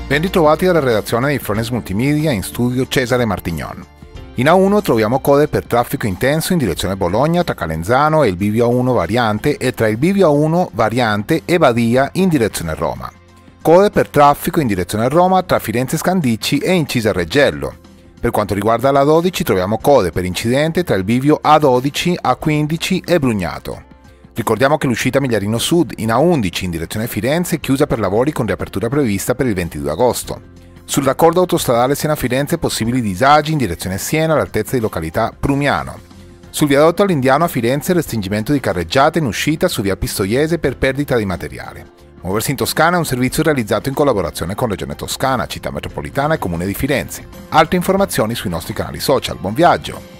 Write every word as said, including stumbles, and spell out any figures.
Ben ritrovati dalla redazione di Furnace Multimedia, in studio Cesare Martignon. In A uno troviamo code per traffico intenso in direzione Bologna tra Calenzano e il bivio A uno variante e tra il bivio A uno variante e Badia in direzione Roma. Code per traffico in direzione Roma tra Firenze Scandicci e Incisa Reggello. Per quanto riguarda l'A dodici troviamo code per incidente tra il bivio A dodici, A quindici e Brugnato. Ricordiamo che l'uscita Migliarino Sud in A undici in direzione Firenze è chiusa per lavori con riapertura prevista per il ventidue agosto. Sul raccordo autostradale Siena-Firenze possibili disagi in direzione Siena all'altezza di località Prumiano. Sul viadotto all'Indiano a Firenze restringimento di carreggiate in uscita su via Pistoiese per perdita di materiale. Muoversi in Toscana è un servizio realizzato in collaborazione con Regione Toscana, Città Metropolitana e Comune di Firenze. Altre informazioni sui nostri canali social. Buon viaggio!